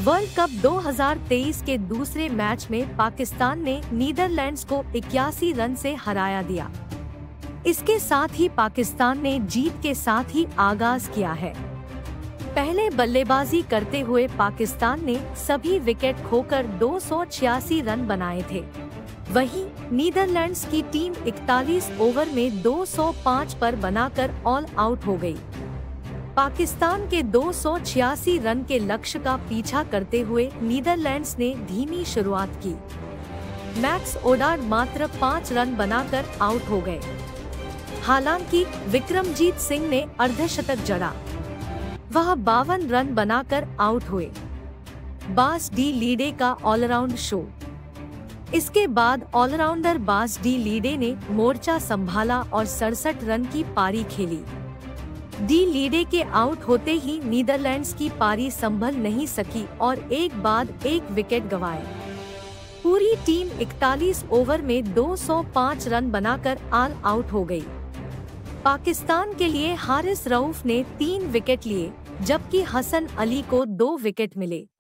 World cup 2023 के दूसरे match में पाकिस्तान ने नीदरलैंड्स को 81 रन से हराया दिया। इसके साथ ही पाकिस्तान ने जीत के साथ ही आगाज किया है। पहले बल्लेबाजी करते हुए पाकिस्तान ने सभी विकेट खोकर 286 रन बनाए थे। वहीं नीदरलैंड्स की टीम 41 ओवर में 205 पर बनाकर ऑल आउट हो गई। पाकिस्तान के 286 रन के लक्ष्य का पीछा करते हुए नीदरलैंड्स ने धीमी शुरुआत की। मैक्स ओडार्ड मात्र 5 रन बनाकर आउट हो गए। हालांकि विक्रमजीत सिंह ने अर्धशतक जड़ा, वह 52 रन बनाकर आउट हुए। बास डी लीडे का ऑलराउंड शो। इसके बाद ऑलराउंडर बास डी लीडे ने मोर्चा संभाला और 67 रन की पारी खेली। डी लीडे के आउट होते ही नीदरलैंड्स की पारी संभल नहीं सकी और एक बाद एक विकेट गंवाए। पूरी टीम 41 ओवर में 205 रन बनाकर ऑल आउट हो गई। पाकिस्तान के लिए हारिस रऊफ ने 3 विकेट लिए, जबकि हसन अली को 2 विकेट मिले।